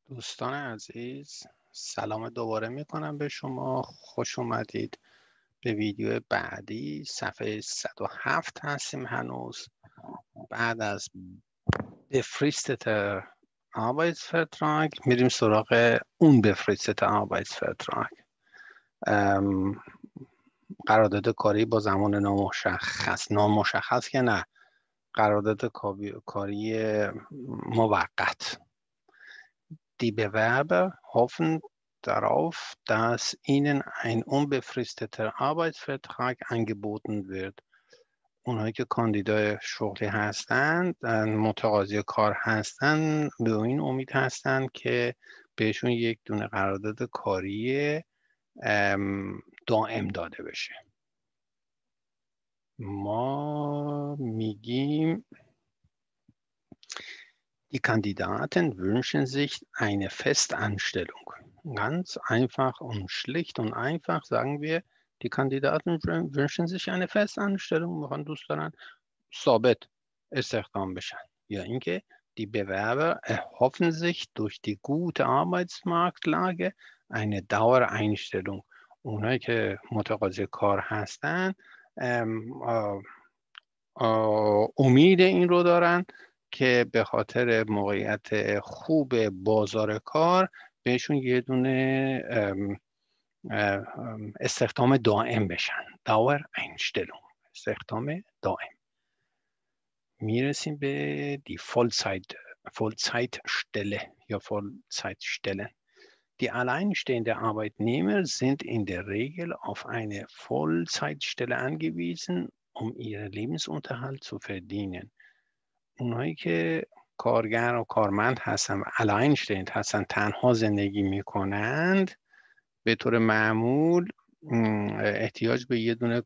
دوستان عزیز، سلام دوباره میکنم به شما. خوش اومدید به ویدیو بعدی. صفحه 107 هستیم هنوز. بعد از بفریستت Arbeitsvertrag میریم سراغ اون بفریستت Arbeitsvertrag. قرارداد کاری با زمان نامشخص که نه، قرارداد کاری موقت. Die Bewerber hoffen darauf, dass ihnen ein unbefristeter Arbeitsvertrag angeboten wird. اونهایی که کاندیدای شغلی هستند، متقاضی کار هستند، به این امید هستند که بهشون یک دونه قرارداد کاری دائم داده بشه. ما میگیم Die Kandidaten wünschen sich eine Festanstellung. Ganz einfach und schlicht und einfach sagen wir, die Kandidaten wünschen sich eine Festanstellung. میخوان دوست دارن ثابت استخدام بشن. یا اینکه die Bewerber erhoffen sich durch die gute Arbeitsmarktlage eine Dauereinstellung. اونایی که متقاضی کار هستن امید این رو دارن که به خاطر موقعیت خوب بازار کار بهشون یه دونه استخدام دائم بشن. Dauereinstellung، استخدام دائم. میرسیم به die Vollzeitstelle یا Vollzeitstellen. Die alleinstehende Arbeitnehmer sind in der Regel auf eine Vollzeitstelle angewiesen, um ihren Lebensunterhalt zu verdienen. اونایی که کارگر و کارمند هستن و alleinstehend هستن، تنها زندگی میکنند، به طور معمول احتیاج به یه دونه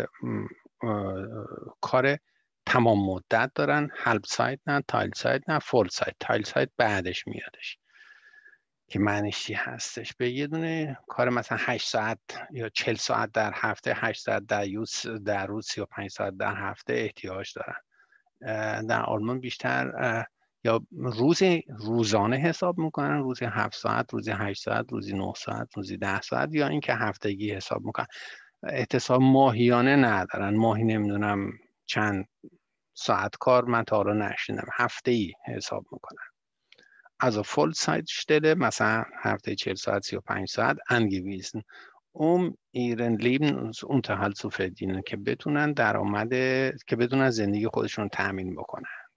کار تمام مدت دارن. Halbzeit نه، Teilzeit نه، Vollzeit. Teilzeit بعدش میادش که معنیش چی هستش. به یه دونه کار مثلا 8 ساعت یا 40 ساعت در هفته، 8 ساعت در روز 35 ساعت در هفته احتیاج دارن. در آلمان بیشتر یا روزانه حساب میکنن، روزی 7 ساعت، روزی 8 ساعت، روزی 9 ساعت، روزی 10 ساعت، یا اینکه هفتگی حساب میکنن. احتساب ماهیانه ندارن. ماهی نمیدونم چند ساعت کار من تا حالا نشنیدم، هفته‌ای حساب میکنن. Also Vollzeitstelle مثلا هفته 40 ساعت 35 ساعت angewiesen, um ihren Lebensunterhalt zu verdienen، که بتونن که بتونن زندگی خودشون تامین بکنند.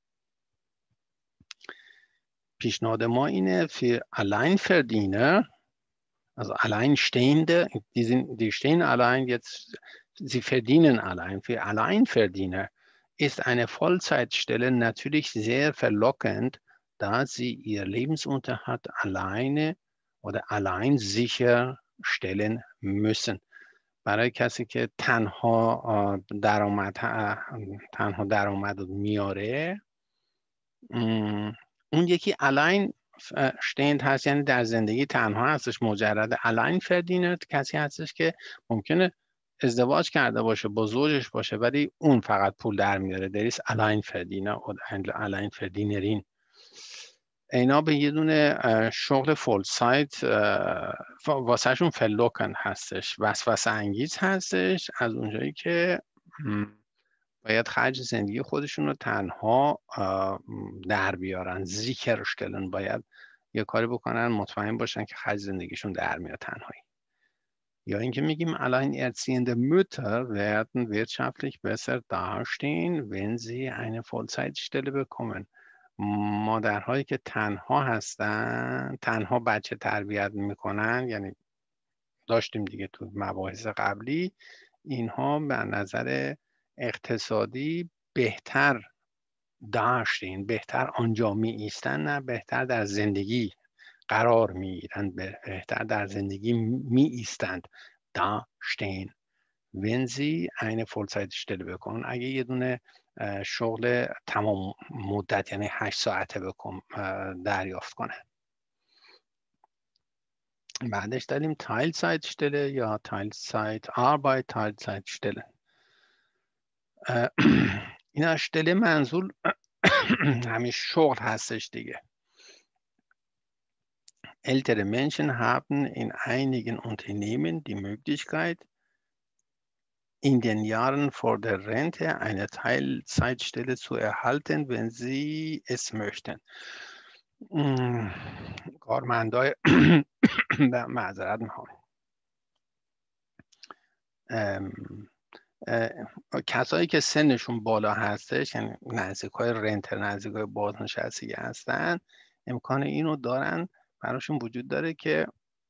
پیشنهاد ما اینه für Alleinverdiener، also Alleinstehende, die stehen allein jetzt, sie verdienen allein. Für Alleinverdiener ist eine Vollzeitstelle natürlich sehr verlockend, da sie ihr Lebensunterhalt alleine oder allein sicherstellen müssen. برای کسی که تنها درآمد میاره، اون یکی allein stehend هست، یعنی در زندگی تنها هستش، مجرد allein verdiener کسی هستش که ممکنه ازدواج کرده باشه، با زوجش باشه، ولی اون فقط پول در میاره. در ist Alleinverdiener oder Alleinverdienerin. اینا به یه دونه شغل فول سایت واسه شون فلوکن هستش، وسوسه انگیز هستش، از اونجایی که باید خرج زندگی خودشون رو تنها در بیارن. زیکرشتلن، باید یه کاری بکنن مطمئن باشن که خرج زندگیشون در میاد تنهایی. یا اینکه میگیم alleinerziehende Mütter werden wirtschaftlich besser dastehen, wenn sie eine Vollzeitstelle bekommen. مادرهایی که تنها هستن، تنها بچه تربیت میکنن، یعنی داشتیم دیگه تو مباحث قبلی، اینها به نظر اقتصادی بهتر داشتین، بهتر آنجا می ایستن، نه بهتر در زندگی قرار می گیرند، بهتر در زندگی می ایستند. داشتین wenn sie eine Vollzeitstelle bekommen، اگه یه دونه شغل تمام مدت یعنی 8 ساعته دریافت کنن. بعدش داریم Teilzeitstelle یا Teilzeitarbeit، Teilzeitstelle. این اشتله منظور همین شغل هستش دیگه. Ältere Menschen haben in einigen Unternehmen die Möglichkeit, in den Jahren vor der Rente eine Teilzeitstelle zu erhalten, wenn sie es möchten. کارمندای معذرت میخوام کسایی که سنشون بالا هستش، یعنی نزدیکای رنت، نزدیکای بازنشستگی هستن، امکان اینو دارن، براشون وجود داره که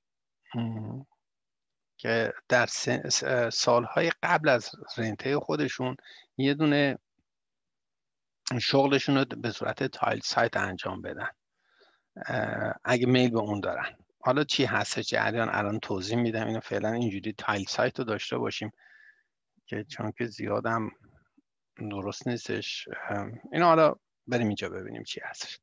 در سالهای قبل از رنته خودشون یه دونه شغلشون رو به صورت تایل سایت انجام بدن اگه میل به اون دارن. حالا چی هستش جریان الان توضیح میدم، اینو فعلا اینجوری تایل سایت رو داشته باشیم که چون که زیادم درست نیستش. اینو حالا بریم اینجا ببینیم چی هستش.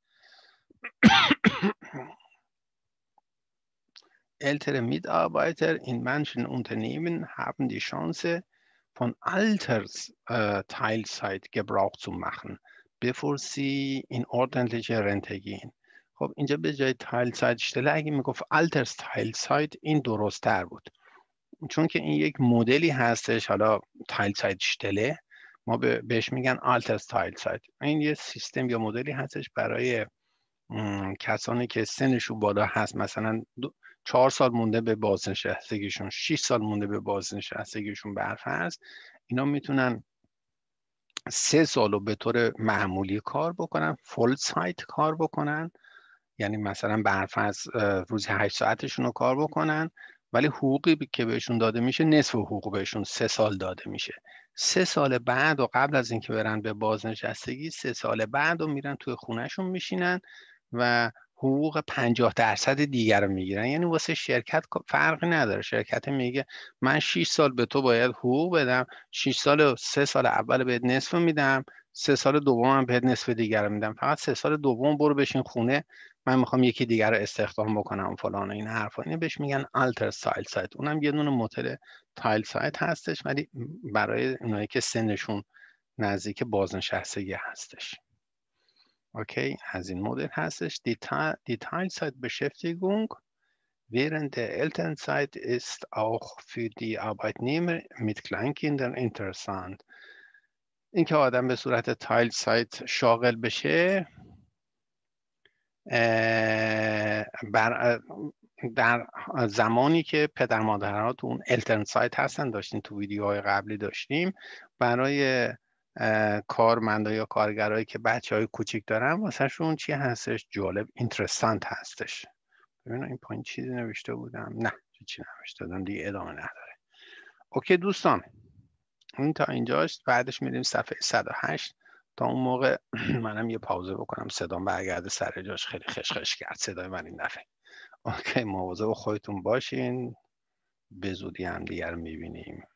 Ältere Mitarbeiter in manchen Unternehmen haben die Chance, von Altersteilzeit Gebrauch zu machen, bevor sie in ordentliche Rente gehen. خب اینجا به جای تایلزایتstelle اگه میگفت Altersteilzeit این درست‌تر بود، چون که این یک مدلی هستش. حالا تایلزایتstelle ما بهش میگن Altersteilzeit. این یه سیستم یا مدلی هستش برای کسانی که سنشون بالا هست، مثلا 4 سال مونده به بازنشستگیشون، 6 سال مونده به بازنشستگیشون برفرض، اینا میتونن 3 سال رو به طور معمولی کار بکنن، فول سایت کار بکنن، یعنی مثلا برفرض روزی 8 ساعتشون رو کار بکنن، ولی حقوقی که بهشون داده میشه نصف حقوق بهشون 3 سال داده میشه. 3 سال بعد و قبل از اینکه برن به بازنشستگی، 3 سال بعد رو میرن توی خونهشون میشینن و حقوق 50% دیگر رو میگیرن. یعنی واسه شرکت فرقی نداره، شرکت میگه من 6 سال به تو باید حقوق بدم، 6 سال و 3 سال اول بهت نصف میدم، 3 سال دوم بهت نصف دیگر رو میدم، فقط 3 سال دوم برو بشین خونه، من میخوام یکی دیگر رو استخدام بکنم فلان این حرفا. اینو بهش میگن آلتر تایل سایت. اونم یه دونه مدل تایل سایت هستش، ولی برای اونایی که سنشون نزدیک بازنشستگی هستش. Okay, از این مدل هستش. Die Teilzeitbeschäftigung während der Elternzeit ist auch für die Arbeitnehmer mit Kleinkindern interessant. اینکه آدم به صورت تایل سایت شاغل بشه در زمانی که پدر مادرها تو اون الترن سایت هستن، داشتیم تو ویدیوهای قبلی داشتیم، برای کارمندا یا کارگرایی که بچهای کوچیک دارن واسه شون چی هستش؟ جالب، اینترسانت هستش. ببینم این پایین چیزی نوشته بودم؟ نه چیزی نوشته بودم دیگه، ادامه نداره. اوکی دوستان، این تا اینجاست. بعدش میریم صفحه 108. تا اون موقع منم یه پاوزه بکنم، صدام برگرده سر جاش، خیلی خشخش کرد صدای من این دفعه. اوکی، مواظب خودتون باشین، به زودی هم دیگر میبینیم.